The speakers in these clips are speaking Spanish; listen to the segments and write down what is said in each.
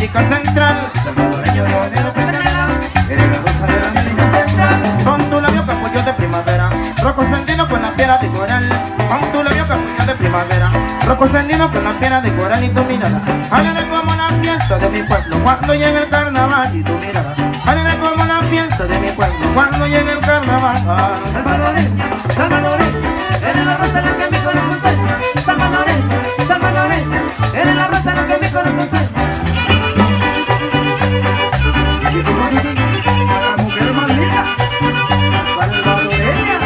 América Central, salvadoreño de Bonero Penela, eres la rosa de la América Central. Con tu labio capullo de primavera, rojo sandino con la piedra de coral. Con tu labio capullo de primavera, rojo sandino con la piedra de coral y tu mirada. Alegre como la fiesta de mi pueblo cuando llega el carnaval y tu mirada. Alegre como la fiesta de mi pueblo cuando llega el carnaval. Salvadoreña, salvadoreña, eres la rosa de la que mi corazón sueña. Salvadoreña, salvadoreña, eres la rosa de la que mi corazón sueña. La mujer más linda, salvadoreña.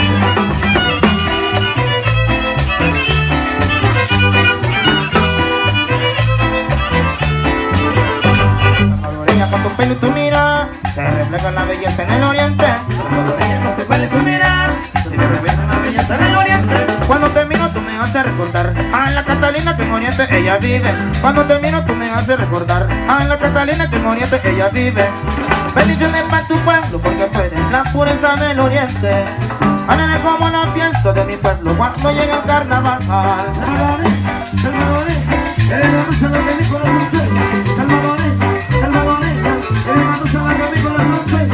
Salvadoreña con tu pelo y tu mirada, se refleja la belleza en el oriente. Salvadoreña, con tu pelo y tu mirar, se refleja la belleza en el oriente. Cuando te miro tú me haces recordar a la Catalina que en Oriente ella vive. Cuando te miro tú me haces recordar a la Catalina que en Oriente ella vive. Bendiciones para tu pueblo porque tú eres la pureza del Oriente. Alegre como la fiesta de mi pueblo cuando llega el carnaval. Salvadoreña, salvadoreña, eres la rosa de la que mi corazón sueña. Salvadoreña, salvadoreña, eres la rosa de la que mi corazón sueña.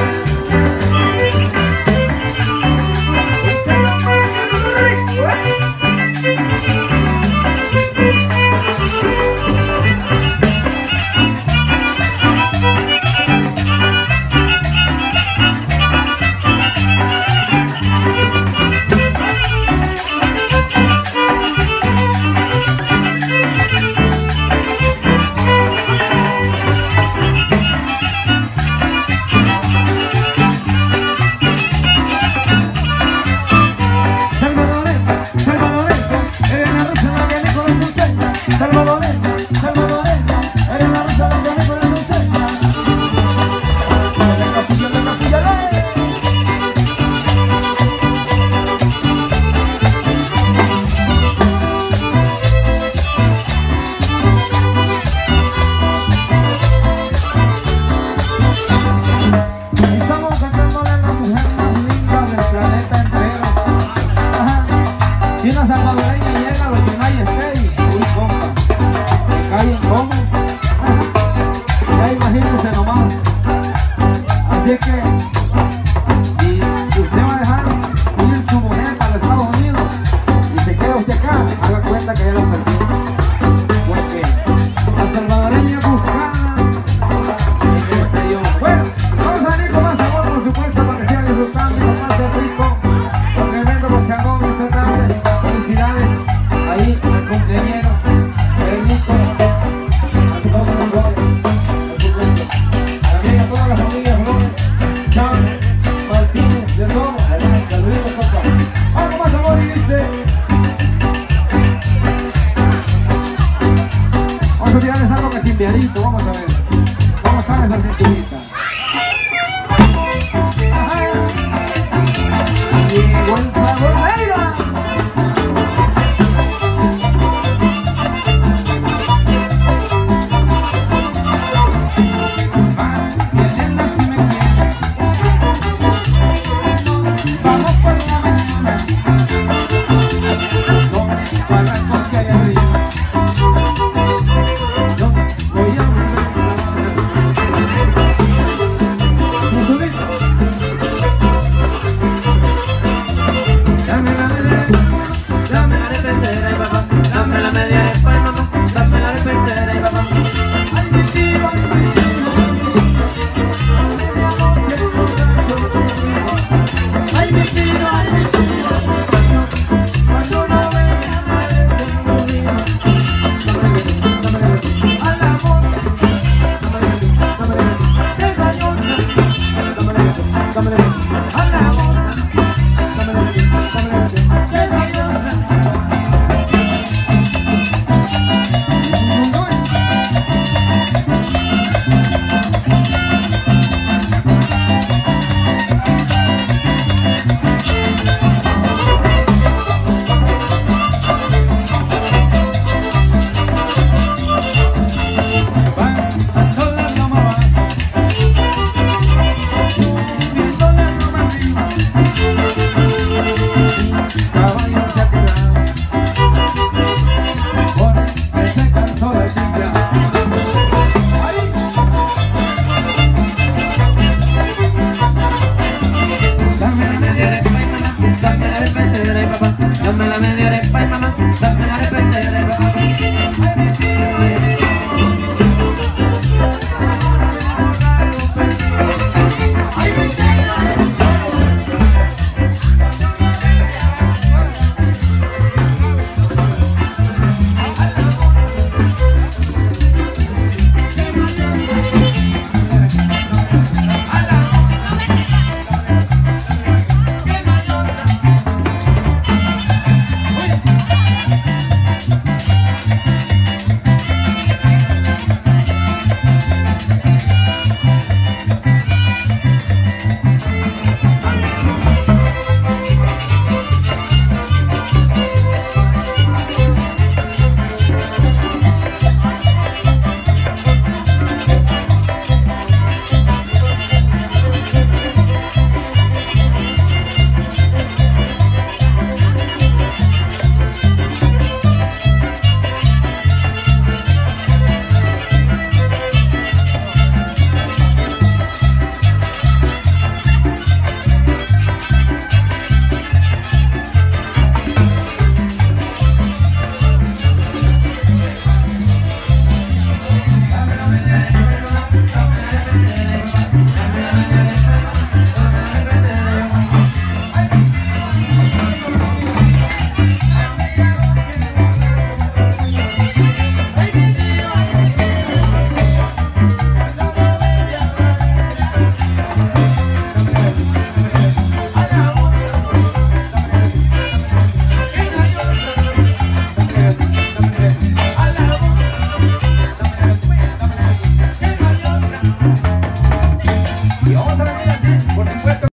Si una salvadoreña llega a lo que nadie esté y uy compa, me cae en coma. Ya imagínense nomás. Así que si usted va a dejar ir su mujer para los Estados Unidos y se queda usted acá, haga cuenta que ya lo perdió. Porque la salvadoreña es buscada y qué sé yo. Bueno, vamos a venir con más sabor por supuesto para que sigan disfrutando y más de rico. Con tremendo bochagón esta tarde. Felicidades ahí al cumpleañero, Nico, a todos los Flores, por supuesto, también a toda la familia Flores, Chávez, Martínez, de todo, saluditos papá. Algo más amor y dice. Vamos a tirarles algo que es invierito, vamos a ver. Vamos a darles la cinturita.